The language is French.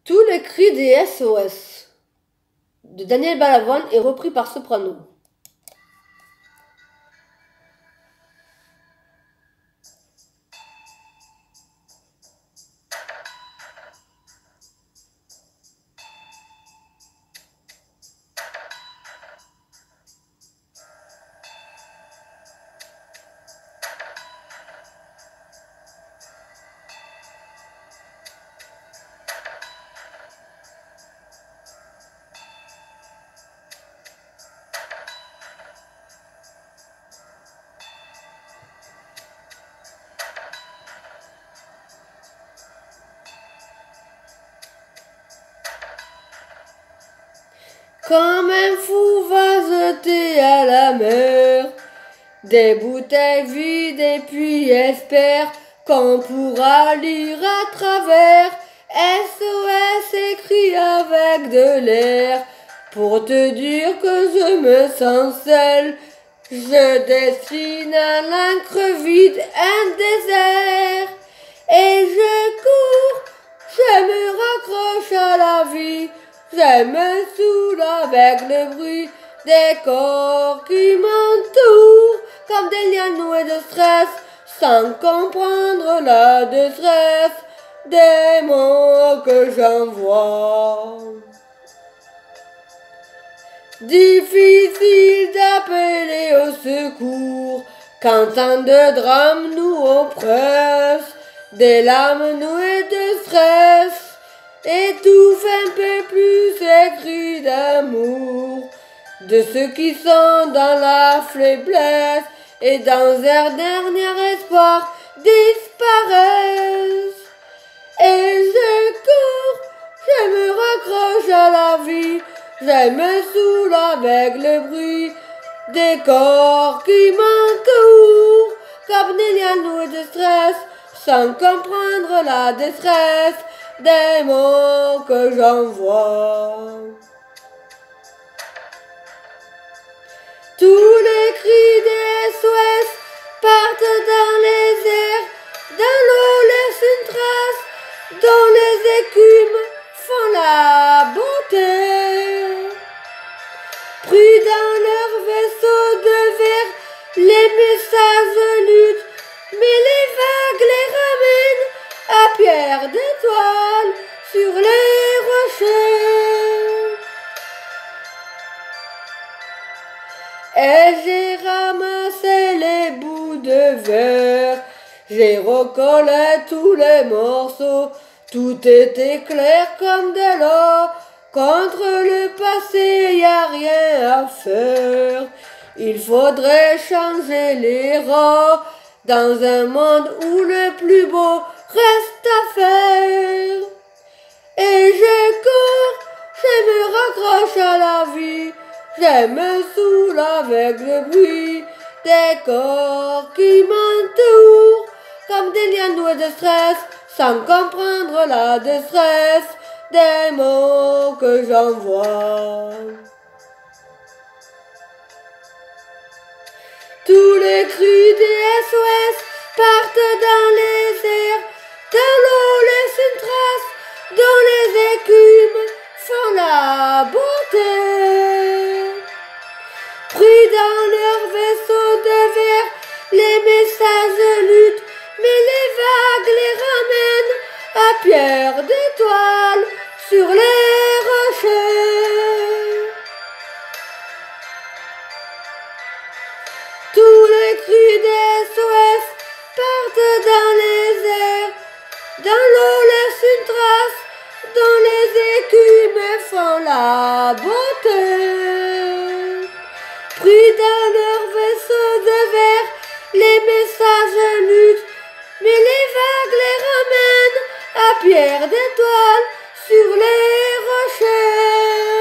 Tous les cris des SOS de Daniel Balavoine est repris par Soprano. Comme un fou va jeter à la mer des bouteilles vides et puis espère qu'on pourra lire à travers. SOS écrit avec de l'air pour te dire que je me sens seul. Je dessine à l'encre vide un désert et je cours, je me raccroche à la vie. Je me saoule avec le bruit des corps qui m'entourent comme des liens noués de stress sans comprendre la détresse des mots que j'envoie. Difficile d'appeler au secours quand tant de drames nous oppressent, des larmes nouées de stress étouffe un peu plus ces cris d'amour de ceux qui sont dans la faiblesse et dans leur dernier espoir disparaissent. Et je cours, je me raccroche à la vie, je me saoule avec le bruit des corps qui m'entourent comme des liens noués de stress sans comprendre la détresse des mots que j'envoie. Tous les cris des SOS partent dans les airs, dans l'eau laissent une trace, dont les écumes font la beauté. Pris dans leur vaisseau de verre, les messages luttent, mais les vagues les ramènent à pierre d'étoiles sur les rochers. Et j'ai ramassé les bouts de verre, j'ai recollé tous les morceaux, tout était clair comme de l'eau. Contre le passé, y a rien à faire. Il faudrait changer les rôles dans un monde où le plus beau reste à faire. Et je cours, je me raccroche à la vie, je me saoule avec le bruit des corps qui m'entourent comme des liens noués de stress sans comprendre la détresse des mots que j'envoie. Tous les cris des SOS partent dans les airs, dans l'eau laisse une trace, dont les écumes font la beauté. Pris dans leur vaisseau de verre, les messages luttent, mais les vagues les ramènent à pierre d'étoiles sur les rochers. Tous les cris des SOS partent dans les airs, dans l'eau laisse une trace, dont les écumes font la beauté. Pris dans leur vaisseau de verre, les messages luttent, mais les vagues les ramènent à pierre d'étoiles sur les rochers.